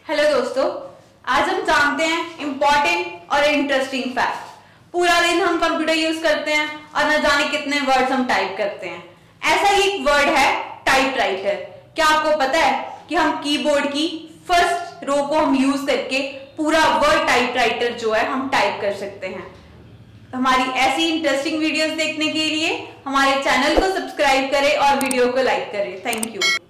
Hello दोस्तों, आज हम जानते हैं इम्पोर्टेंट और इंटरेस्टिंग फैक्ट। पूरा दिन हम कंप्यूटर यूज करते हैं और न जाने कितने वर्ड्स हम टाइप करते हैं। ऐसा ही एक वर्ड है टाइपराइटर। क्या आपको पता है कि हम कीबोर्ड की फर्स्ट रो को हम यूज करके पूरा वर्ड टाइपराइटर जो है हम टाइप कर सकते हैं। हमारी ऐसी इंटरेस्टिंग वीडियोस देखने के लिए हमारे चैनल को सब्सक्राइब करें और वीडियो को लाइक करें। Thank you.